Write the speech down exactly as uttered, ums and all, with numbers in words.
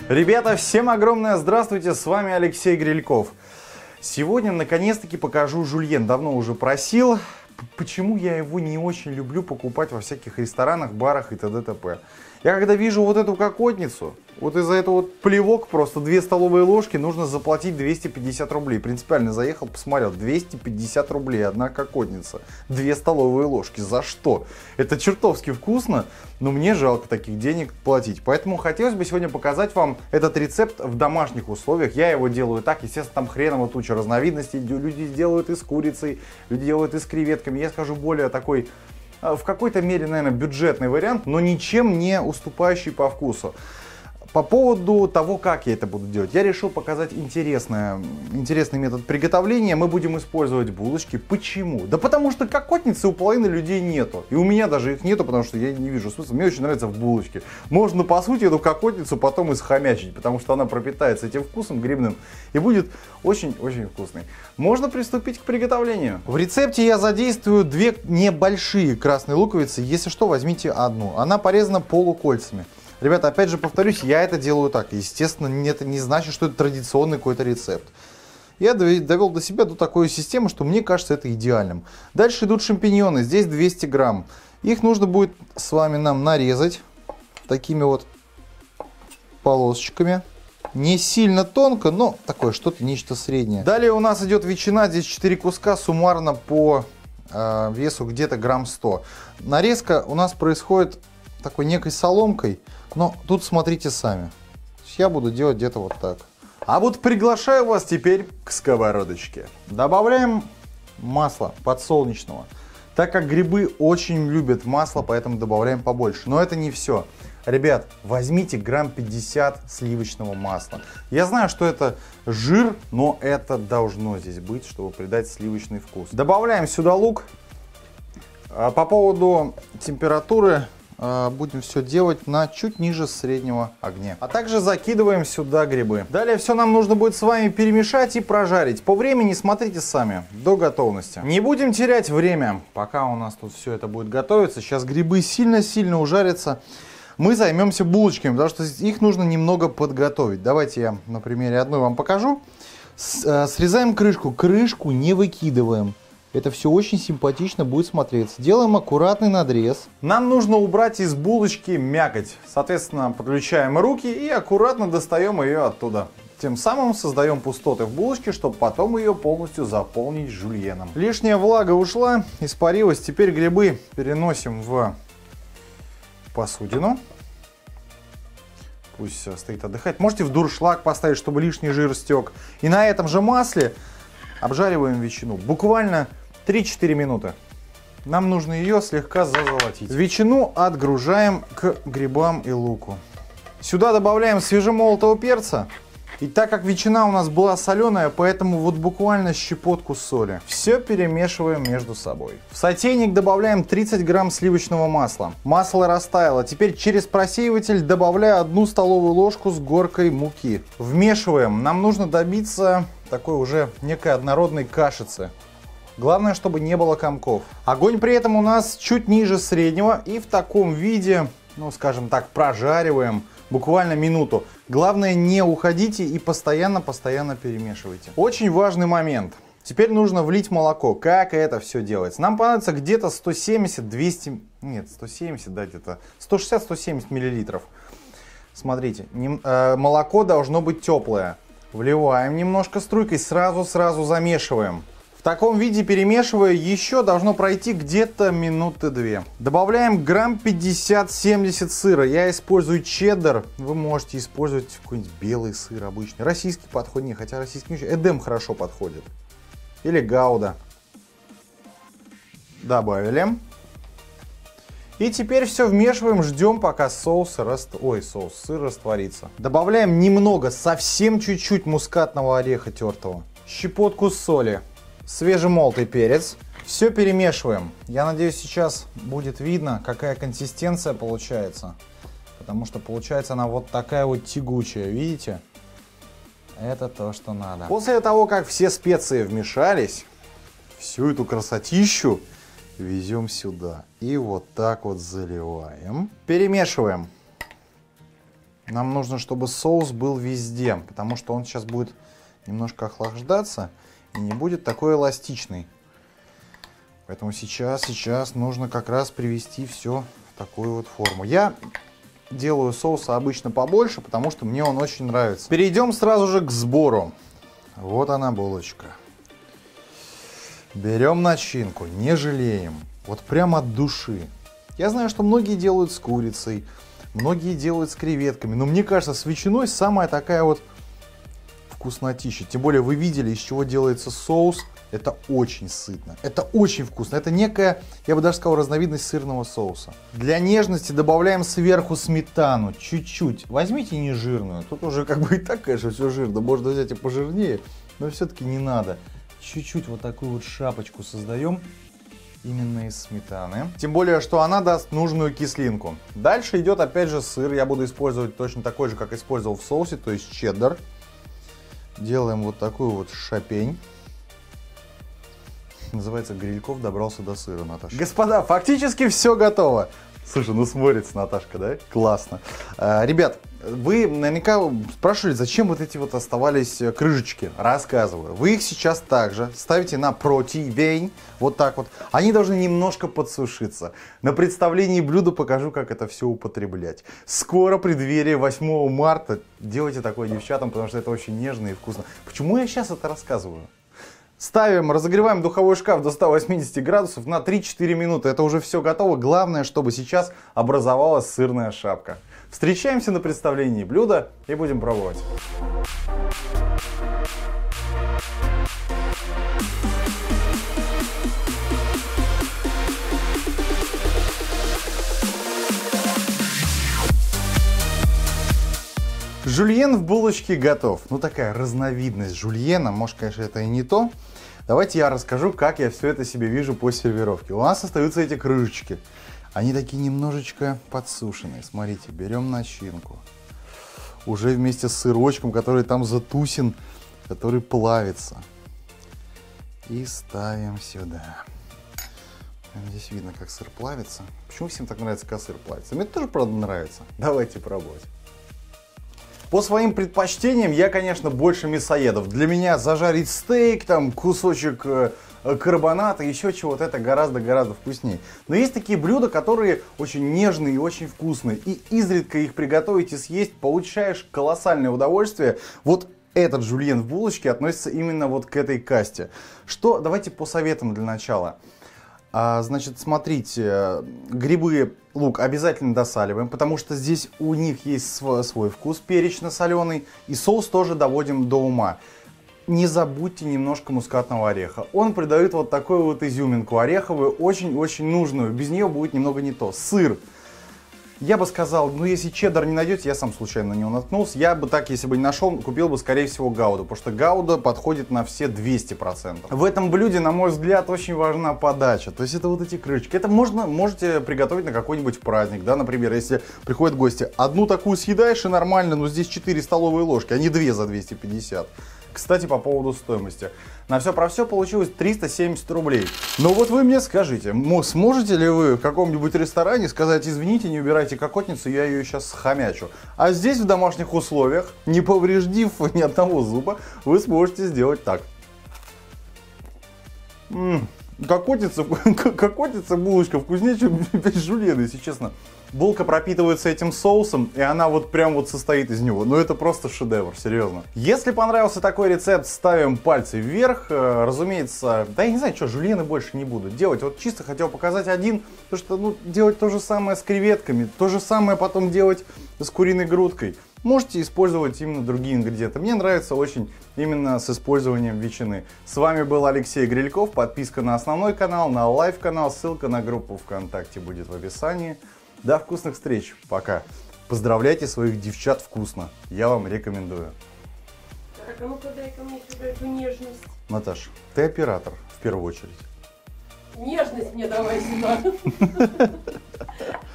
Ребята, всем огромное здравствуйте, с вами Алексей Грильков. Сегодня наконец-таки покажу жульен, давно уже просил. Почему я его не очень люблю покупать во всяких ресторанах, барах и т.д. т.п. Я когда вижу вот эту кокотницу, вот из-за этого вот плевок, просто две столовые ложки, нужно заплатить двести пятьдесят рублей. Принципиально заехал, посмотрел, двести пятьдесят рублей, одна кокотница, две столовые ложки. За что? Это чертовски вкусно, но мне жалко таких денег платить. Поэтому хотелось бы сегодня показать вам этот рецепт в домашних условиях. Я его делаю так, естественно, там хреново туча разновидностей. Люди делают и с курицей, люди делают и с креветками. Я скажу более такой... в какой-то мере, наверное, бюджетный вариант, но ничем не уступающий по вкусу. По поводу того, как я это буду делать, я решил показать интересное, интересный метод приготовления. Мы будем использовать булочки. Почему? Да потому что кокотницы у половины людей нету. И у меня даже их нету, потому что я не вижу смысла. Мне очень нравится в булочке. Можно, по сути, эту кокотницу потом исхомячить, потому что она пропитается этим вкусом грибным и будет очень-очень вкусной. Можно приступить к приготовлению. В рецепте я задействую две небольшие красные луковицы. Если что, возьмите одну. Она порезана полукольцами. Ребята, опять же повторюсь, я это делаю так. Естественно, это не значит, что это традиционный какой-то рецепт. Я довел до себя до такой системы, что мне кажется это идеальным. Дальше идут шампиньоны. Здесь двести грамм. Их нужно будет с вами нам нарезать такими вот полосочками. Не сильно тонко, но такое что-то, нечто среднее. Далее у нас идет ветчина. Здесь четыре куска, суммарно по э, весу где-то грамм сто. Нарезка у нас происходит такой некой соломкой. Но тут смотрите сами. Я буду делать где-то вот так. А вот приглашаю вас теперь к сковородочке. Добавляем масло подсолнечного. Так как грибы очень любят масло, поэтому добавляем побольше. Но это не все. Ребят, возьмите грамм пятьдесят сливочного масла. Я знаю, что это жир, но это должно здесь быть, чтобы придать сливочный вкус. Добавляем сюда лук. По поводу температуры будем все делать на чуть ниже среднего огня. А также закидываем сюда грибы. Далее все нам нужно будет с вами перемешать и прожарить. По времени смотрите сами, до готовности. Не будем терять время, пока у нас тут все это будет готовиться. Сейчас грибы сильно-сильно ужарятся. Мы займемся булочками, потому что их нужно немного подготовить. Давайте я на примере одной вам покажу. Срезаем крышку. Крышку не выкидываем. Это все очень симпатично будет смотреться. Делаем аккуратный надрез. Нам нужно убрать из булочки мякоть. Соответственно, подключаем руки и аккуратно достаем ее оттуда. Тем самым создаем пустоты в булочке, чтобы потом ее полностью заполнить жульеном. Лишняя влага ушла, испарилась. Теперь грибы переносим в посудину. Пусть стоит отдыхать. Можете в дуршлаг поставить, чтобы лишний жир стек. И на этом же масле обжариваем ветчину. Буквально три-четыре минуты. Нам нужно ее слегка зазолотить. Ветчину отгружаем к грибам и луку. Сюда добавляем свежемолотого перца. И так как ветчина у нас была соленая, поэтому вот буквально щепотку соли. Все перемешиваем между собой. В сотейник добавляем тридцать грамм сливочного масла. Масло растаяло. Теперь через просеиватель добавляю одну столовую ложку с горкой муки. Вмешиваем. Нам нужно добиться такой уже некой однородной кашицы. Главное, чтобы не было комков. Огонь при этом у нас чуть ниже среднего. И в таком виде, ну скажем так, прожариваем буквально минуту. Главное, не уходите и постоянно-постоянно перемешивайте. Очень важный момент. Теперь нужно влить молоко. Как это все делается? Нам понадобится где-то сто семьдесят - двести... Нет, сто семьдесят, да, где-то сто шестьдесят - сто семьдесят миллилитров. Смотрите, не, э, молоко должно быть теплое. Вливаем немножко струйкой, сразу-сразу замешиваем. В таком виде, перемешивая, еще должно пройти где-то минуты две. Добавляем грамм пятьдесят - семьдесят сыра. Я использую чеддер. Вы можете использовать какой-нибудь белый сыр обычный. Российский подходит, не, хотя российский не очень. Эдем хорошо подходит. Или гауда. Добавили. И теперь все вмешиваем, ждем, пока соус, раст... Ой, соус, сыр растворится. Добавляем немного, совсем чуть-чуть мускатного ореха тертого. Щепотку соли. Свежемолотый перец. Все перемешиваем. Я надеюсь, сейчас будет видно, какая консистенция получается. Потому что получается она вот такая вот тягучая, видите? Это то, что надо. После того, как все специи вмешались, всю эту красотищу везем сюда. И вот так вот заливаем. Перемешиваем. Нам нужно, чтобы соус был везде, потому что он сейчас будет немножко охлаждаться и не будет такой эластичный. Поэтому сейчас, сейчас нужно как раз привести все в такую вот форму. Я делаю соуса обычно побольше, потому что мне он очень нравится. Перейдем сразу же к сбору. Вот она, булочка. Берем начинку, не жалеем. Вот прям от души. Я знаю, что многие делают с курицей, многие делают с креветками, но мне кажется, с ветчиной самая такая вот вкуснотища. Тем более вы видели, из чего делается соус. Это очень сытно, это очень вкусно. Это некая, я бы даже сказал, разновидность сырного соуса. Для нежности добавляем сверху сметану, чуть-чуть. Возьмите не жирную, тут уже как бы и так, конечно, все жирно. Можно взять и пожирнее, но все-таки не надо. Чуть-чуть вот такую вот шапочку создаем именно из сметаны. Тем более, что она даст нужную кислинку. Дальше идет опять же сыр. Я буду использовать точно такой же, как использовал в соусе, то есть чеддер. Делаем вот такую вот шапень. Называется «Грильков добрался до сыра», Наташа. Господа, фактически все готово. Слушай, ну смотрится Наташка, да? Классно. А, ребят, вы наверняка спрашивали, зачем вот эти вот оставались крышечки. Рассказываю. Вы их сейчас также ставите на противень. Вот так вот. Они должны немножко подсушиться. На представлении блюда покажу, как это все употреблять. Скоро, преддверие восьмого марта. Делайте такое девчатам, потому что это очень нежно и вкусно. Почему я сейчас это рассказываю? Ставим, разогреваем духовой шкаф до ста восьмидесяти градусов на три-четыре минуты. Это уже все готово. Главное, чтобы сейчас образовалась сырная шапка. Встречаемся на представлении блюда и будем пробовать. Жульен в булочке готов. Ну, такая разновидность жульена. Может, конечно, это и не то. Давайте я расскажу, как я все это себе вижу по сервировке. У нас остаются эти крышечки. Они такие немножечко подсушенные. Смотрите, берем начинку. Уже вместе с сырочком, который там затусен, который плавится. И ставим сюда. Здесь видно, как сыр плавится. Почему всем так нравится, как сыр плавится? Мне тоже, правда, нравится. Давайте пробовать. По своим предпочтениям я, конечно, больше мясоедов. Для меня зажарить стейк, там кусочек э, карбоната, еще чего-то, это гораздо-гораздо вкуснее. Но есть такие блюда, которые очень нежные и очень вкусные. И изредка их приготовить и съесть, получаешь колоссальное удовольствие. Вот этот жульен в булочке относится именно вот к этой касте. Что, давайте по советам для начала. А, значит, смотрите, грибы, лук обязательно досаливаем, потому что здесь у них есть свой, свой вкус перечно-соленый, и соус тоже доводим до ума. Не забудьте немножко мускатного ореха. Он придает вот такую вот изюминку ореховую, очень-очень нужную. Без нее будет немного не то. Сыр. Я бы сказал, ну если чеддер не найдете, я сам случайно на него наткнулся, я бы так, если бы не нашел, купил бы, скорее всего, гауда, потому что гауда подходит на все двести процентов. В этом блюде, на мой взгляд, очень важна подача, то есть это вот эти крышечки. Это можно, можете приготовить на какой-нибудь праздник, да, например, если приходят гости, одну такую съедаешь и нормально, но здесь четыре столовые ложки, а не две за двести пятьдесят. Кстати, по поводу стоимости. На все про все получилось триста семьдесят рублей. Но вот вы мне скажите, сможете ли вы в каком-нибудь ресторане сказать: извините, не убирайте кокотницу, я ее сейчас схомячу. А здесь в домашних условиях, не повредив ни одного зуба, вы сможете сделать так. М-м, кокотница, кокотница, булочка вкуснее, чем жульен, если честно. Булка пропитывается этим соусом, и она вот прям вот состоит из него. Ну это просто шедевр, серьезно. Если понравился такой рецепт, ставим пальцы вверх. Разумеется, да я не знаю, что, жульены больше не буду делать. Вот чисто хотел показать один, потому что ну, делать то же самое с креветками, то же самое потом делать с куриной грудкой. Можете использовать именно другие ингредиенты. Мне нравится очень именно с использованием ветчины. С вами был Алексей Грильков. Подписка на основной канал, на лайв-канал. Ссылка на группу ВКонтакте будет в описании. До вкусных встреч. Пока. Поздравляйте своих девчат вкусно. Я вам рекомендую. Так, а ну-ка дай-ка мне сюда эту нежность. Наташ, ты оператор в первую очередь. Нежность мне давай сюда.